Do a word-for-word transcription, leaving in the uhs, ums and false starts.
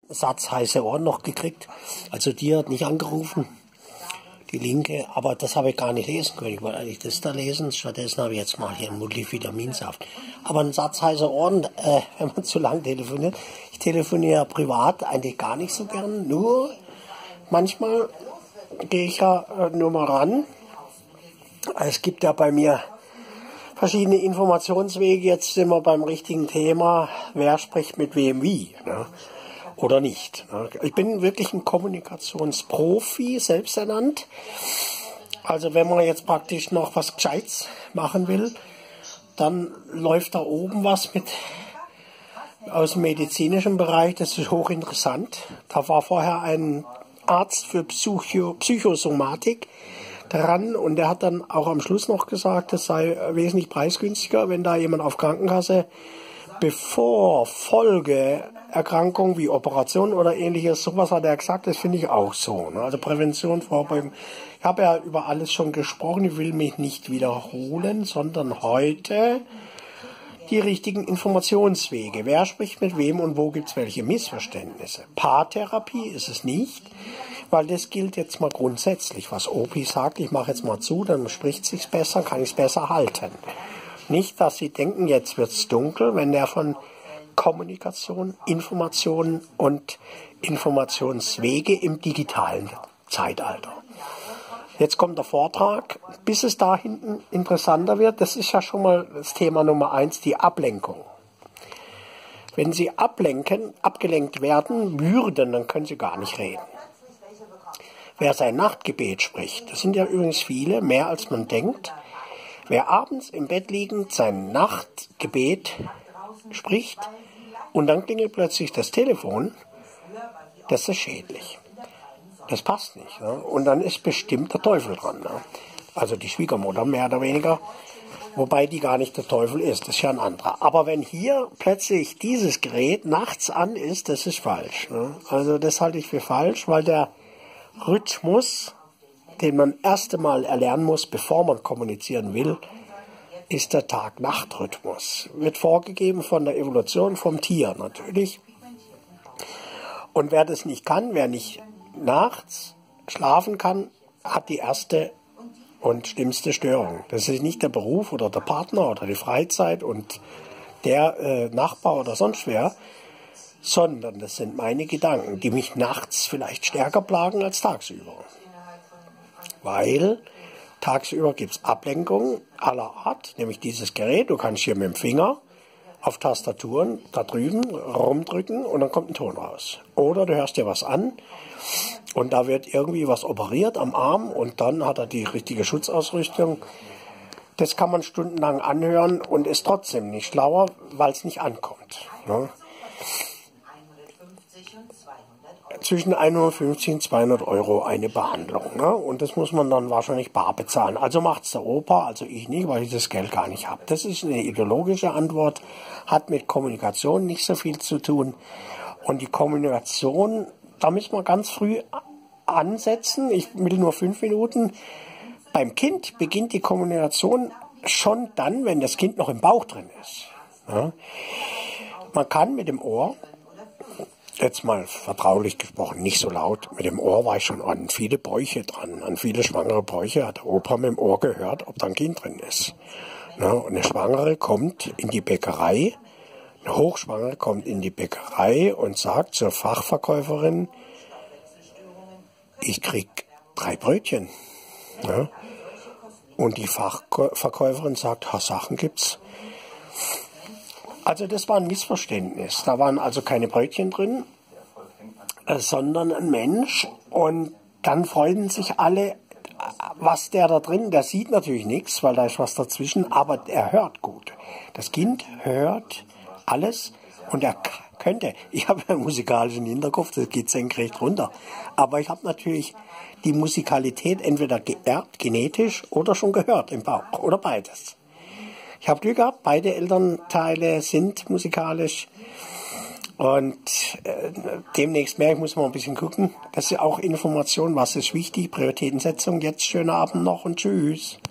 Satz heiße Ohren noch gekriegt. Also die hat nicht angerufen, die Linke, aber das habe ich gar nicht lesen können. Ich wollte eigentlich das da lesen, stattdessen habe ich jetzt mal hier einen Multivitaminsaft. Aber ein Satz heiße Ohren, äh, wenn man zu lang telefoniert. Ich telefoniere privat eigentlich gar nicht so gern, nur manchmal gehe ich ja äh, nur mal ran. Es gibt ja bei mir verschiedene Informationswege. Jetzt sind wir beim richtigen Thema. Wer spricht mit wem wie, ne? Oder nicht. Ne? Ich bin wirklich ein Kommunikationsprofi, selbst ernannt. Also wenn man jetzt praktisch noch was Gescheites machen will, dann läuft da oben was mit aus dem medizinischen Bereich. Das ist hochinteressant. Da war vorher ein Arzt für Psycho Psychosomatik dran und der hat dann auch am Schluss noch gesagt, es sei wesentlich preisgünstiger, wenn da jemand auf Krankenkasse bevor Folgeerkrankungen wie Operationen oder ähnliches, sowas hat er gesagt, das finde ich auch so. Ne? Also Prävention, Vorbeugung. Ich habe ja über alles schon gesprochen, ich will mich nicht wiederholen, sondern heute die richtigen Informationswege. Wer spricht mit wem und wo gibt es welche Missverständnisse? Paartherapie ist es nicht, weil das gilt jetzt mal grundsätzlich. Was Opi sagt, ich mache jetzt mal zu, dann spricht es sich besser, kann ich es besser halten. Nicht, dass Sie denken, jetzt wird es dunkel, wenn der von Kommunikation, Informationen und Informationswege im digitalen Zeitalter. Jetzt kommt der Vortrag, bis es da hinten interessanter wird. Das ist ja schon mal das Thema Nummer eins, die Ablenkung. Wenn Sie ablenken, abgelenkt werden würden, dann können Sie gar nicht reden. Wer sein Nachtgebet spricht, das sind ja übrigens viele, mehr als man denkt. Wer abends im Bett liegend sein Nachtgebet spricht und dann klingelt plötzlich das Telefon, das ist schädlich. Das passt nicht. Ne? Und dann ist bestimmt der Teufel dran. Ne? Also die Schwiegermutter mehr oder weniger, wobei die gar nicht der Teufel ist, das ist ja ein anderer. Aber wenn hier plötzlich dieses Gerät nachts an ist, das ist falsch. Ne? Also das halte ich für falsch, weil der Rhythmus, den man erst einmal erlernen muss, bevor man kommunizieren will, ist der Tag-Nacht-Rhythmus. Wird vorgegeben von der Evolution, vom Tier natürlich. Und wer das nicht kann, wer nicht nachts schlafen kann, hat die erste und schlimmste Störung. Das ist nicht der Beruf oder der Partner oder die Freizeit und der äh, Nachbar oder sonst wer, sondern das sind meine Gedanken, die mich nachts vielleicht stärker plagen als tagsüber. Weil tagsüber gibt es Ablenkungen aller Art, nämlich dieses Gerät. Du kannst hier mit dem Finger auf Tastaturen da drüben rumdrücken und dann kommt ein Ton raus. Oder du hörst dir was an und da wird irgendwie was operiert am Arm und dann hat er die richtige Schutzausrüstung. Das kann man stundenlang anhören und ist trotzdem nicht schlauer, weil es nicht ankommt. Ne? Zwischen hundertfünfzig und zweihundert Euro eine Behandlung. Ne? Und das muss man dann wahrscheinlich bar bezahlen. Also macht es der Opa, also ich nicht, weil ich das Geld gar nicht habe. Das ist eine ideologische Antwort, hat mit Kommunikation nicht so viel zu tun. Und die Kommunikation, da müssen wir ganz früh ansetzen. Ich will nur fünf Minuten. Beim Kind beginnt die Kommunikation schon dann, wenn das Kind noch im Bauch drin ist. Ne? Man kann mit dem Ohr, jetzt mal vertraulich gesprochen, nicht so laut. Mit dem Ohr war ich schon an viele Bräuche dran. An viele schwangere Bräuche hat der Opa mit dem Ohr gehört, ob da ein Kind drin ist. Na, und eine Schwangere kommt in die Bäckerei, eine Hochschwangere kommt in die Bäckerei und sagt zur Fachverkäuferin, ich krieg drei Brötchen. Na, und die Fachverkäuferin sagt, ha, Sachen gibt's. Also das war ein Missverständnis. Da waren also keine Brötchen drin, äh, sondern ein Mensch. Und dann freuen sich alle, was der da drin, der sieht natürlich nichts, weil da ist was dazwischen, aber er hört gut. Das Kind hört alles und er könnte, ich habe einen musikalischen Hinterkopf, das geht senkrecht runter, aber ich habe natürlich die Musikalität entweder geerbt, genetisch oder schon gehört im Bauch oder beides. Ich habe Glück gehabt, beide Elternteile sind musikalisch und äh, demnächst mehr, ich muss mal ein bisschen gucken. Das ist auch Information, was ist wichtig, Prioritätensetzung. Jetzt schönen Abend noch und tschüss.